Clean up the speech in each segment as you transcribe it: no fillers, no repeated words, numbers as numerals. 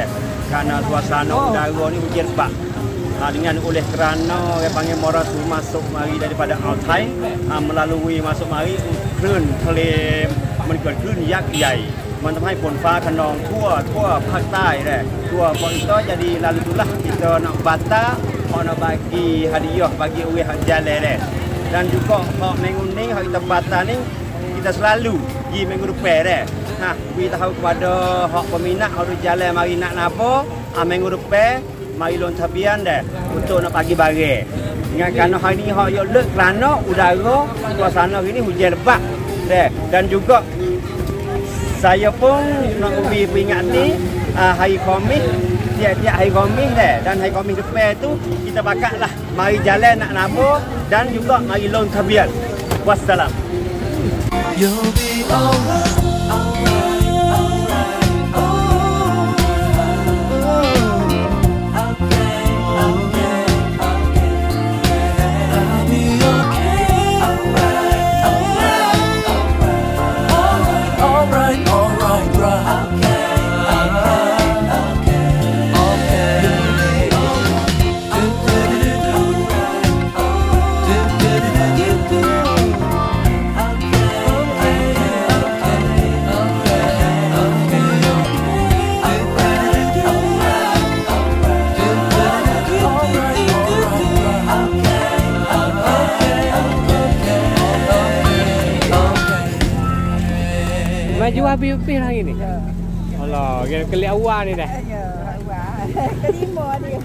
deh. Karena suasana udara ni hujan lebat. Dengan oleh kerana orang panggil Marasu masuk mari daripada Altai melalui masuk mari คลื่นทะเลมันเกิดขึ้นยักษ์ใหญ่มันทำให้ฝนฟ้าคะนองทั่วภาคใต้เลยทั่วpun itu jadi lalu itulah kita nak bata nak bagi hadiah bagi orang hak jalan deh dan juga hak minggu ni hak kita bata ni kita selalu di minggu depan deh nah beritahu kepada hak peminat harus jalan mari nak napa minggu depan mari lon tabian deh untuk nak bagi barang. Ingat kerana hari ni hak yo lek kerana udara suasana hari ni hujan lebat deh dan juga saya pun nak ubi peringati hari Khamis tiap-tiap hari Khamis deh dan hari Khamis depan tu kita bakatlah mari jalan nak napa dan juga mari lon tabian. Wassalam. You'll be alright. Maju habis-habis hari ni. Ya. Alah, kelihatan awal ni dah. Ya, awal. Kelima dia.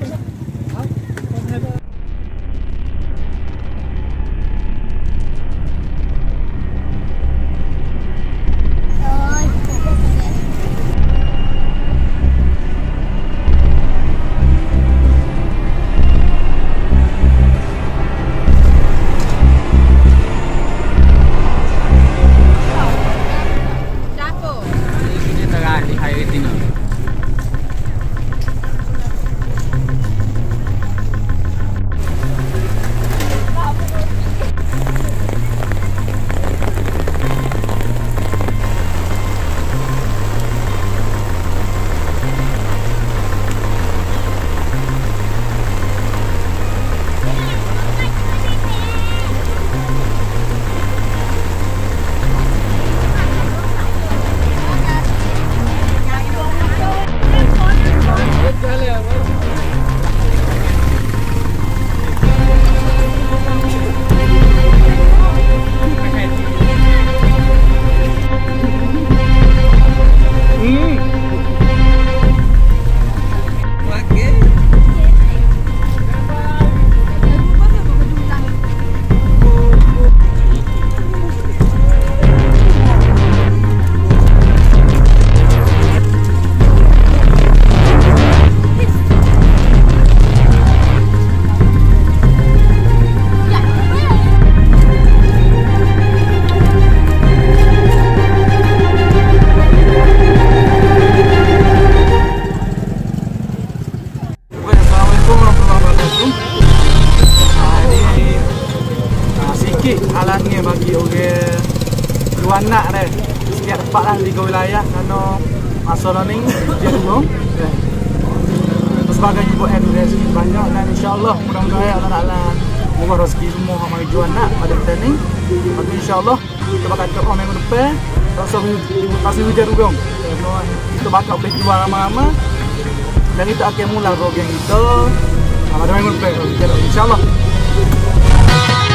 Halangnya bagi orang luar nak deh setiap tempat lah di wilayah kerana masalah ni dia dulu sebagai buat edukasi banyak dan insyaAllah mudah-mudahan Allah Ta'ala murah rezeki semua orang mari jual nak pada kita ni tapi insyaAllah kita bakal doa minggu depan pasal hujan rugong kita bakal boleh jual ramai-ramai dan kita akan mula program kita pada minggu depan insyaAllah.